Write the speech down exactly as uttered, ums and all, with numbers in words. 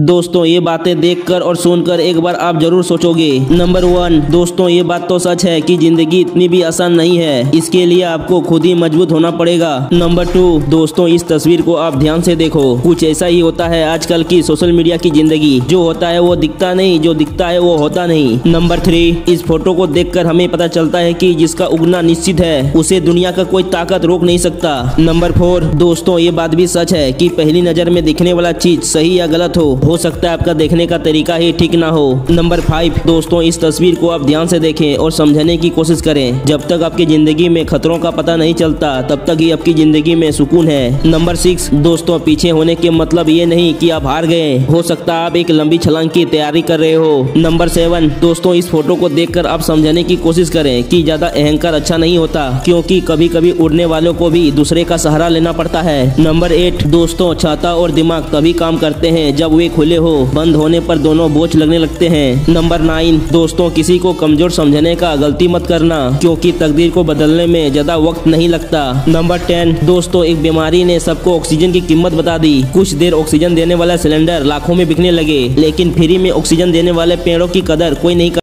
दोस्तों ये बातें देखकर और सुनकर एक बार आप जरूर सोचोगे। नंबर वन, दोस्तों ये बात तो सच है कि जिंदगी इतनी भी आसान नहीं है, इसके लिए आपको खुद ही मजबूत होना पड़ेगा। नंबर टू, दोस्तों इस तस्वीर को आप ध्यान से देखो, कुछ ऐसा ही होता है आजकल की सोशल मीडिया की जिंदगी। जो होता है वो दिखता नहीं, जो दिखता है वो होता नहीं। नंबर थ्री, इस फोटो को देखकर हमें पता चलता है कि जिसका उगना निश्चित है उसे दुनिया का कोई ताकत रोक नहीं सकता। नंबर फोर, दोस्तों ये बात भी सच है कि पहली नजर में दिखने वाला चीज सही या गलत हो हो सकता है आपका देखने का तरीका ही ठीक ना हो। नंबर फाइव, दोस्तों इस तस्वीर को आप ध्यान से देखें और समझने की कोशिश करें। जब तक आपकी जिंदगी में खतरों का पता नहीं चलता तब तक ही आपकी जिंदगी में सुकून है। नंबर सिक्स, दोस्तों पीछे होने के मतलब ये नहीं कि आप हार गए, हो सकता है आप एक लंबी छलांग की तैयारी कर रहे हो। नंबर सेवन, दोस्तों इस फोटो को देखकर आप समझने की कोशिश करें कि ज्यादा अहंकार अच्छा नहीं होता, क्योंकि कभी कभी उड़ने वालों को भी दूसरे का सहारा लेना पड़ता है। नंबर एट, दोस्तों छाता और दिमाग तभी काम करते हैं जब वे खुले हो, बंद होने पर दोनों बोझ लगने लगते हैं। नंबर नाइन, दोस्तों किसी को कमजोर समझने का गलती मत करना, क्योंकि तकदीर को बदलने में ज्यादा वक्त नहीं लगता। नंबर टेन, दोस्तों एक बीमारी ने सबको ऑक्सीजन की कीमत बता दी। कुछ देर ऑक्सीजन देने वाला सिलेंडर लाखों में बिकने लगे, लेकिन फ्री में ऑक्सीजन देने वाले पेड़ों की कदर कोई नहीं